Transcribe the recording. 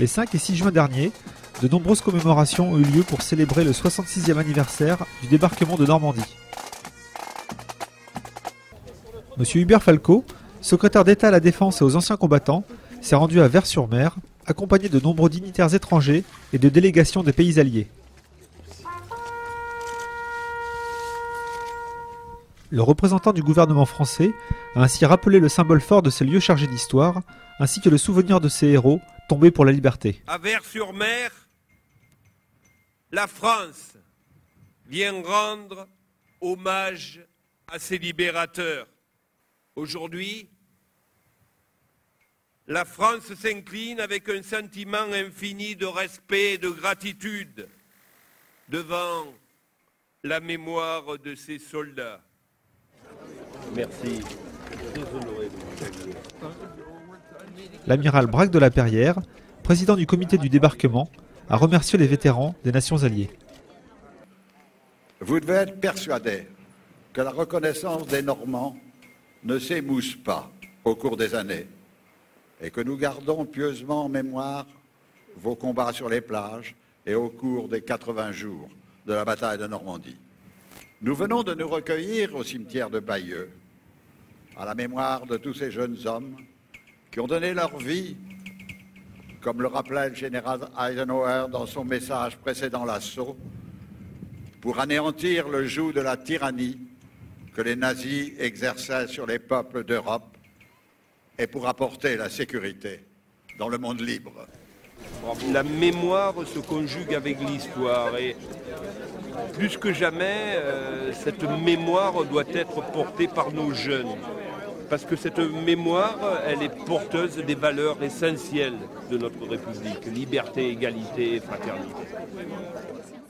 Les 5 et 6 juin dernier, de nombreuses commémorations ont eu lieu pour célébrer le 66e anniversaire du débarquement de Normandie. Monsieur Hubert Falco, secrétaire d'État à la Défense et aux anciens combattants, s'est rendu à Vers-sur-Mer, accompagné de nombreux dignitaires étrangers et de délégations des pays alliés. Le représentant du gouvernement français a ainsi rappelé le symbole fort de ces lieux chargés d'histoire, ainsi que le souvenir de ces héros tombés pour la liberté. À Vers-sur-Mer, la France vient rendre hommage à ses libérateurs. Aujourd'hui, la France s'incline avec un sentiment infini de respect et de gratitude devant la mémoire de ces soldats. Merci. L'amiral Braque de la Perrière, président du comité du débarquement, a remercié les vétérans des Nations alliées. Vous devez être persuadés que la reconnaissance des Normands ne s'émousse pas au cours des années et que nous gardons pieusement en mémoire vos combats sur les plages et au cours des 80 jours de la bataille de Normandie. Nous venons de nous recueillir au cimetière de Bayeux, à la mémoire de tous ces jeunes hommes qui ont donné leur vie, comme le rappelait le général Eisenhower dans son message précédant l'assaut, pour anéantir le joug de la tyrannie que les nazis exerçaient sur les peuples d'Europe et pour apporter la sécurité dans le monde libre. La mémoire se conjugue avec l'histoire et plus que jamais, cette mémoire doit être portée par nos jeunes. Parce que cette mémoire, elle est porteuse des valeurs essentielles de notre République, liberté, égalité et fraternité.